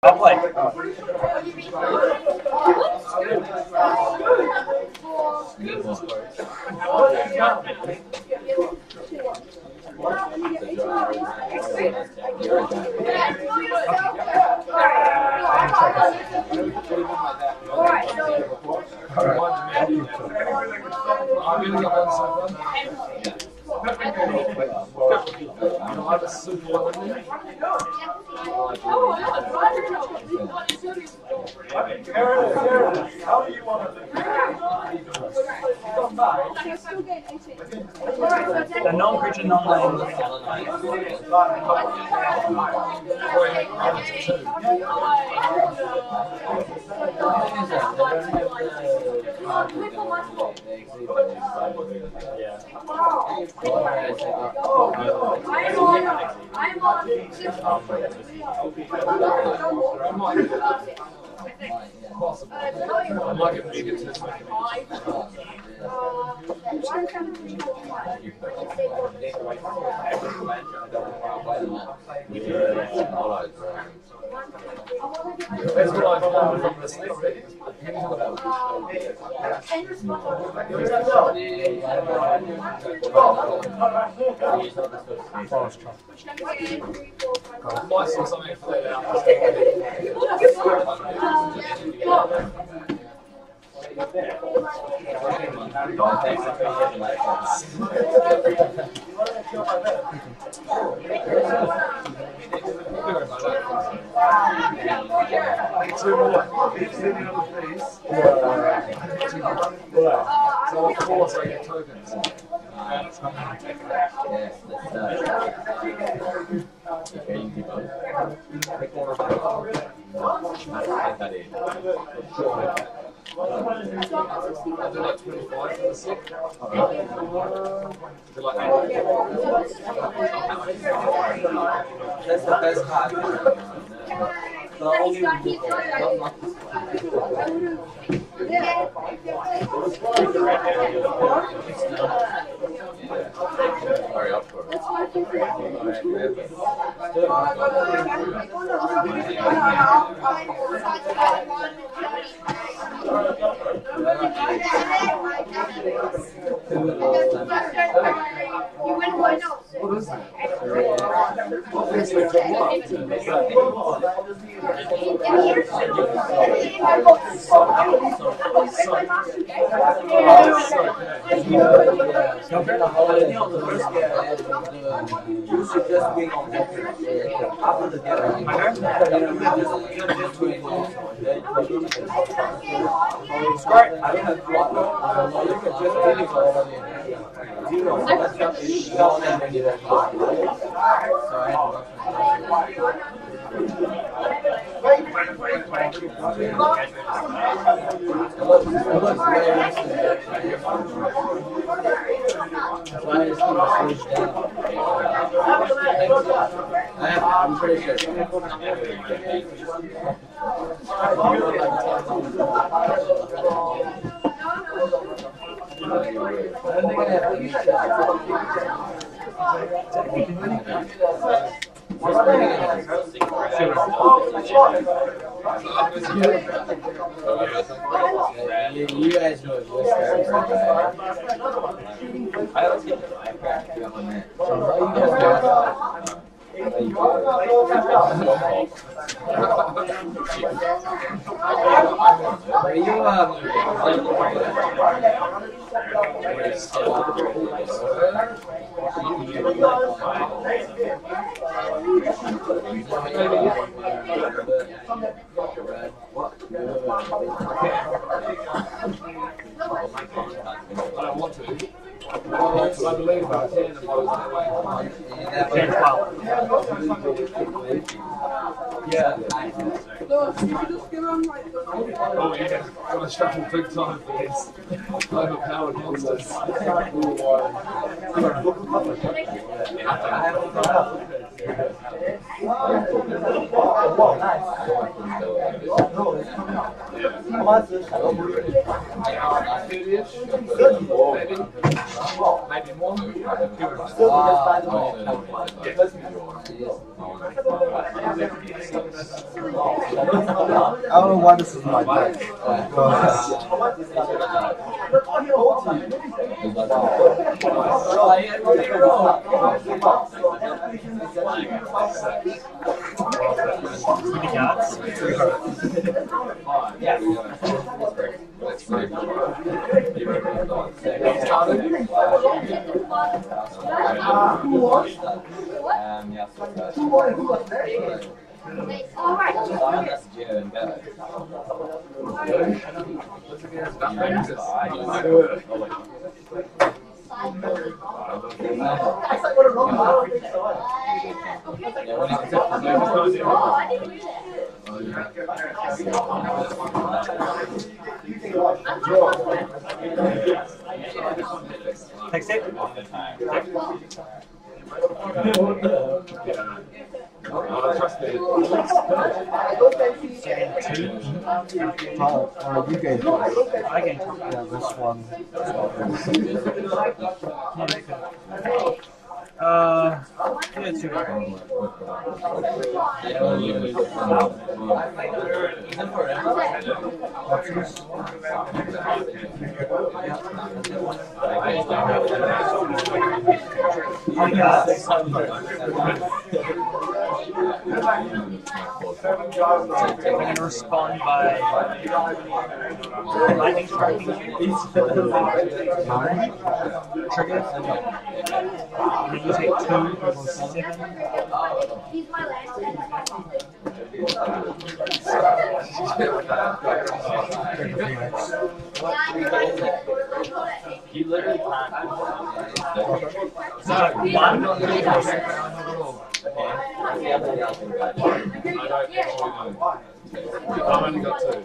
I'll play. The non-creature, non-land. I might get bigger to this that's what I found from the sleep. I might see something for that out. Two more. So of course I get tokens. I do like 25 for the sick. That's the best card. The only Sorry, up for what is that? You should just wait on after the game. I don't have problem. You can just finish zero. Let's just down and then get I'm pretty sure. You guys know I always get the I don't want to. I believe about 10 and I was that way. 10, 12. Yeah. Oh yeah, I'm gonna struggle big time for these overpowered monsters. Maybe more. I don't know why this is my deck. Takes it. You gave it. I gained 2. Yeah, this one. Yeah, 2. How many cards? I'm going to respond by lightning striking you. Trigger. And then you take 2 equals 7. He's my You literally can't. So 1. I've only got 2.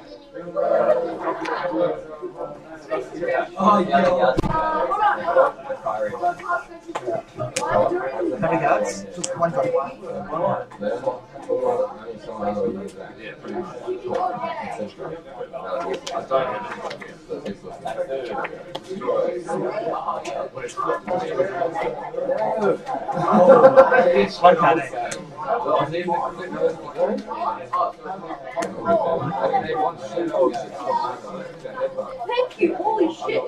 Oh, yeah. How many cards? Just one card. Yeah, pretty much. I don't have One card. Thank you, holy shit.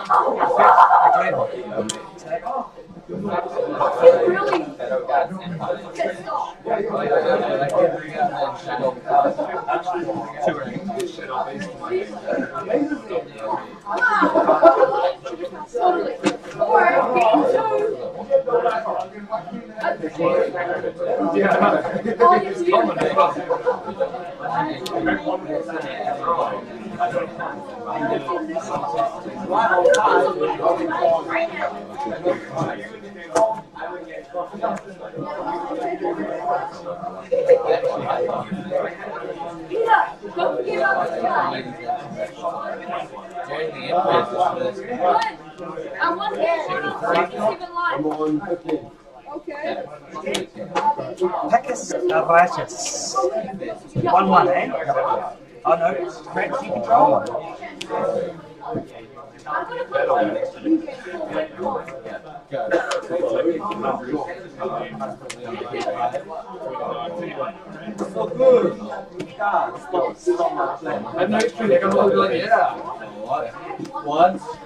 He's really pissed off. Totally. Or game 2. All you do. Don't forget about this guy. I want him. I'm on 15. Okay. Pecus Aratus. 1/1, eh? Oh no, Rex, you control. I'm gonna put one next to you. So good. God, stop my play. I know it's true, they're going to look like, yeah. What?